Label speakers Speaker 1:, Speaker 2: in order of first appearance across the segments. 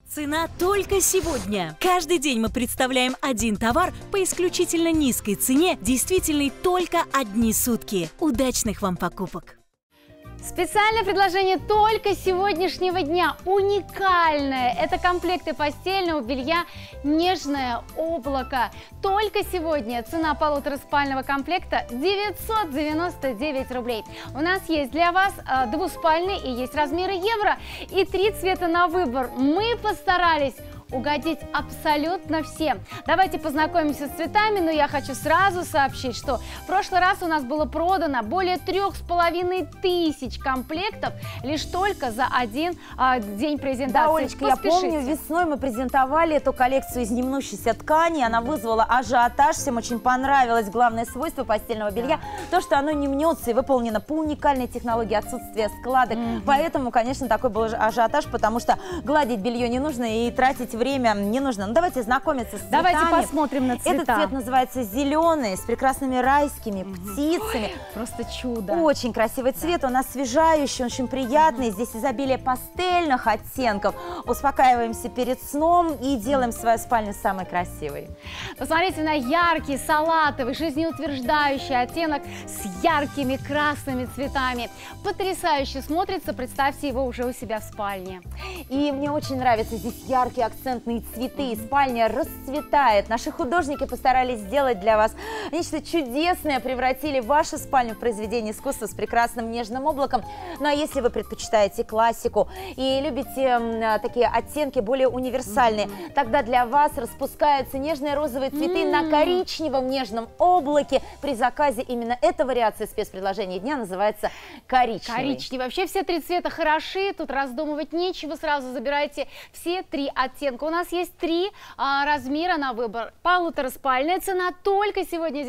Speaker 1: Цена только сегодня. Каждый день мы представляем один товар по исключительно низкой цене, действительной только одни сутки. Удачных вам покупок!
Speaker 2: Специальное предложение только сегодняшнего дня, уникальное. Это комплекты постельного белья «Нежное облако». Только сегодня цена полутораспального комплекта 999 рублей. У нас есть для вас двуспальный и есть размеры евро и 3 цвета на выбор. Мы постарались угодить абсолютно всем. Давайте познакомимся с цветами, но я хочу сразу сообщить, что в прошлый раз у нас было продано более 3500 комплектов лишь только за один день презентации.
Speaker 3: Да, Олечка, я помню, весной мы презентовали эту коллекцию из немнущейся ткани, она вызвала ажиотаж, всем очень понравилось. Главное свойство постельного белья, то, что оно не мнется и выполнено по уникальной технологии отсутствия складок. Поэтому, конечно, такой был ажиотаж, потому что гладить белье не нужно и тратить время не нужно. Ну, давайте знакомиться с цветами.
Speaker 2: Давайте посмотрим на цвета.
Speaker 3: Этот цвет называется зеленый, с прекрасными райскими птицами.
Speaker 2: Ой, просто чудо.
Speaker 3: Очень красивый цвет, он освежающий, очень приятный. Здесь изобилие пастельных оттенков. Успокаиваемся перед сном и делаем свою спальню самой красивой.
Speaker 2: Посмотрите на яркий, салатовый, жизнеутверждающий оттенок с яркими красными цветами. Потрясающе смотрится, представьте его уже у себя в спальне.
Speaker 3: И мне очень нравится здесь яркие акцентные цветы, и спальня расцветает. Наши художники постарались сделать для вас нечто чудесное, превратили вашу спальню в произведение искусства с прекрасным нежным облаком. Ну а если вы предпочитаете классику и любите такие оттенки более универсальные, тогда для вас распускаются нежные розовые цветы на коричневом нежном облаке. При заказе именно эта вариация спецпредложения дня называется коричневый.
Speaker 2: Коричневый. Вообще все 3 цвета хороши, тут раздумывать нечего, сразу забирайте все 3 оттенка. У нас есть 3 размера на выбор. Полутораспальная цена только сегодня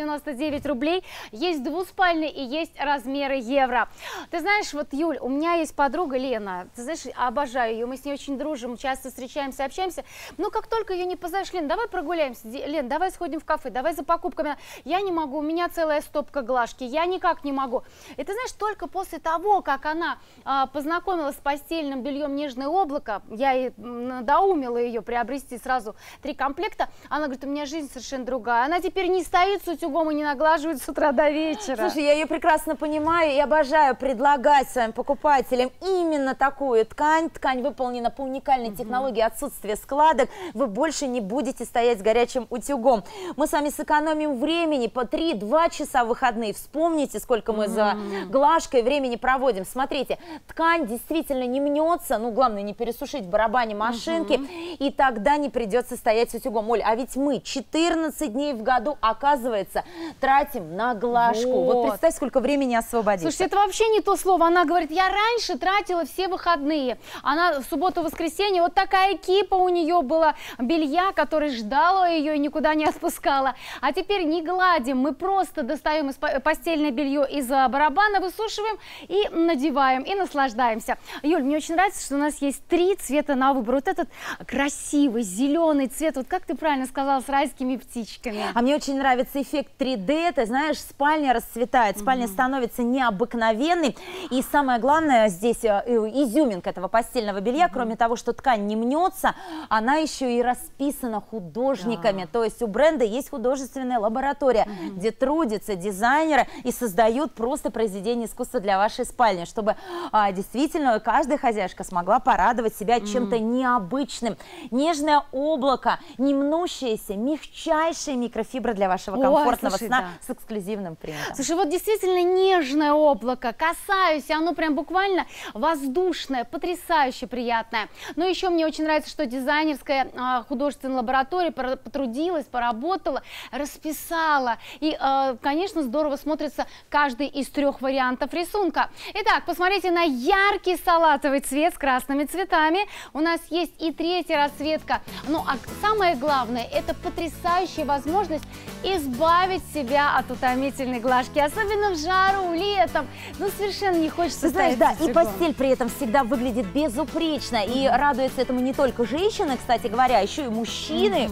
Speaker 2: 999 рублей. Есть двуспальный и есть размеры евро. Ты знаешь, вот, Юль, у меня есть подруга Лена. Ты знаешь, обожаю ее. Мы с ней очень дружим, часто встречаемся, общаемся. Но как только ее не позовешь: Лен, давай прогуляемся. Лен, давай сходим в кафе, давай за покупками. Я не могу, у меня целая стопка глажки. Я никак не могу. И ты знаешь, только после того, как она познакомилась с постельным бельем «Нежное облако», я ей надоумила ее приобрести сразу 3 комплекта, она говорит: у меня жизнь совершенно другая. Она теперь не стоит с утюгом и не наглаживает с утра до вечера.
Speaker 3: Слушай, я ее прекрасно понимаю и обожаю предлагать своим покупателям именно такую ткань. Ткань выполнена по уникальной технологии отсутствия складок. Вы больше не будете стоять с горячим утюгом. Мы с вами сэкономим времени по 3-2 часа в выходные. Вспомните, сколько мы за глажкой времени проводим. Смотрите, ткань действительно не мнется, ну главное не пересушить в барабане машинки, и тогда не придется стоять с утюгом. Оль, а ведь мы 14 дней в году, оказывается, тратим на глажку. Вот представь, сколько времени освободится.
Speaker 2: Слушайте, это вообще не то слово. Она говорит: я раньше тратила все выходные. Она в субботу-воскресенье, вот такая кипа у нее была белья, которая ждала ее и никуда не отпускала. А теперь не гладим, мы просто достаем постельное белье из барабана, высушиваем и надеваем, и наслаждаемся. Юль, мне очень нравится, что у нас есть 3 цвета на выбор. Вот этот красивый зеленый цвет, вот как ты правильно сказала, с райскими птичками.
Speaker 3: А мне очень нравится эффект 3D, ты знаешь, спальня расцветает, спальня становится необыкновенной. И самое главное здесь изюминка этого постельного белья, кроме того, что ткань не мнется, она еще и расписана художниками. То есть у бренда есть художественная лаборатория, где трудятся дизайнеры и создают просто произведение искусства для вашей спальни, чтобы действительно каждая хозяйка смогла порадовать себя чем-то необычным. Нежное облако, не мнущееся, мягчайшие микрофибры для вашего комфортного сна с эксклюзивным принтом.
Speaker 2: Слушай, вот действительно нежное облако, касаюсь, оно прям буквально воздушное, потрясающе приятное. Но еще мне очень нравится, что дизайнерская художественная лаборатория потрудилась, поработала, расписала. И, конечно, здорово смотрится каждый из 3 вариантов рисунка. Итак, посмотрите на яркий салатовый цвет с красными цветами. У нас есть и 3-я расцветка. Ну, а самое главное, это потрясающая возможность избавить себя от утомительной глажки, особенно в жару, летом. Ну, совершенно не хочется стоять.
Speaker 3: Да, и постель при этом всегда выглядит безупречно. И радуются этому не только женщины, кстати говоря, еще и мужчины.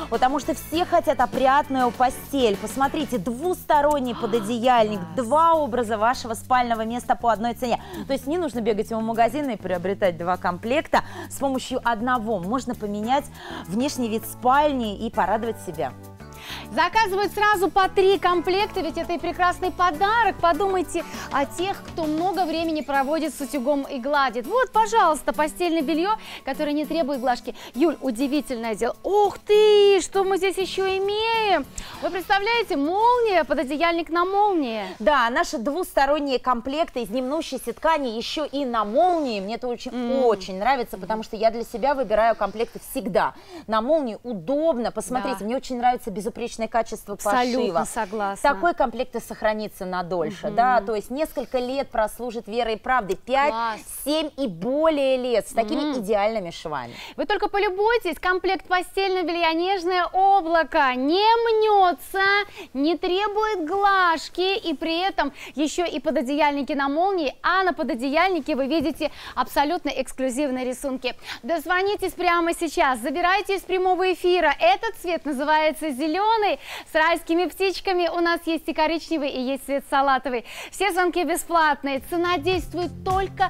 Speaker 3: потому что все хотят опрятную постель. Посмотрите, двусторонний пододеяльник, 2 образа вашего спального места по одной цене. То есть не нужно бегать в магазин и приобретать 2 комплекта. С помощью одного можно поменять внешний вид спальни и порадовать себя.
Speaker 2: Заказывают сразу по 3 комплекта, ведь это и прекрасный подарок. Подумайте о тех, кто много времени проводит с утюгом и гладит. Вот, пожалуйста, постельное белье, которое не требует глажки. Юль, удивительное дело. Ух ты, что мы здесь еще имеем? Вы представляете, молния, пододеяльник на молнии.
Speaker 3: Да, наши двусторонние комплекты из немнущейся ткани еще и на молнии. Мне это очень нравится, потому что я для себя выбираю комплекты всегда. На молнии удобно. Посмотрите, мне очень нравится безупречное качество пошива.
Speaker 2: Абсолютно согласна.
Speaker 3: Такой комплект и сохранится надольше, да, то есть несколько лет прослужит верой и правдой, 5, 7 и более лет с такими идеальными швами.
Speaker 2: Вы только полюбуйтесь, комплект постельного белья «Нежное облако» не мнется, не требует глажки, и при этом еще и пододеяльники на молнии, а на пододеяльнике вы видите абсолютно эксклюзивные рисунки. Дозвонитесь прямо сейчас, забирайте из прямого эфира. Этот цвет называется зеленый, с райскими птичками. У нас есть и коричневый, и есть цвет салатовый. Все звонки бесплатные. Цена действует только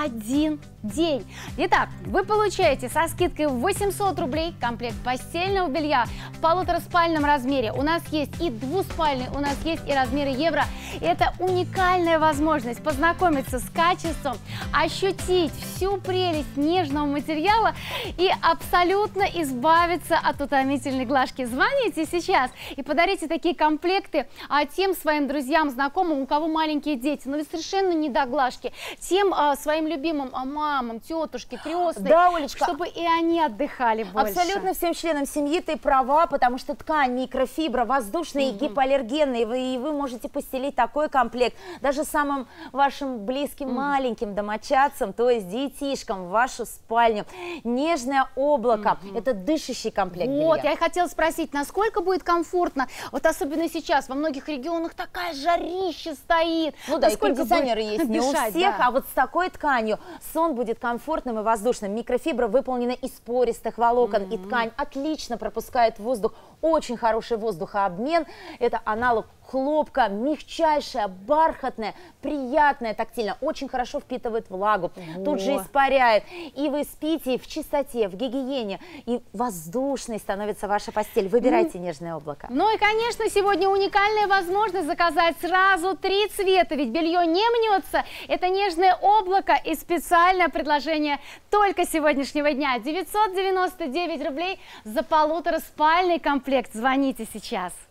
Speaker 2: 1 день. Итак, вы получаете со скидкой в 800 рублей комплект постельного белья в полутораспальном размере. У нас есть и двуспальный, у нас есть и размеры евро. Это уникальная возможность познакомиться с качеством, ощутить всю прелесть нежного материала и абсолютно избавиться от утомительной глажки. Звоните сейчас и подарите такие комплекты тем своим друзьям, знакомым, у кого маленькие дети, но совершенно не до глажки, тем своим любимым мамам, тетушке, крестной,
Speaker 3: да, Олечка,
Speaker 2: чтобы и они отдыхали больше.
Speaker 3: Абсолютно всем членам семьи ты права, потому что ткань, микрофибра, воздушная и гипоаллергенная, и вы можете постелить такой комплект даже самым вашим близким маленьким домочадцам, то есть детишкам в вашу спальню. Нежное облако, это дышащий комплект
Speaker 2: Вот,
Speaker 3: белья.
Speaker 2: я и хотела спросить, насколько будет комфортно, вот особенно сейчас, во многих регионах такая жарища стоит.
Speaker 3: Ну да, и кондиционеры есть не у всех, а вот с такой тканью сон будет комфортным и воздушным. Микрофибра выполнена из пористых волокон, и ткань отлично пропускает воздух, очень хороший воздухообмен. Это аналог хлопка, мягчайшая, бархатная, приятная, тактильно, очень хорошо впитывает влагу, тут же испаряет. И вы спите в чистоте, в гигиене, и воздушной становится ваша постель. Выбирайте нежное облако.
Speaker 2: Ну и, конечно, сегодня уникальная возможность заказать сразу 3 цвета, ведь белье не мнется. Это нежное облако и специальное предложение только сегодняшнего дня. 999 рублей за полутораспальный комплект. Звоните сейчас.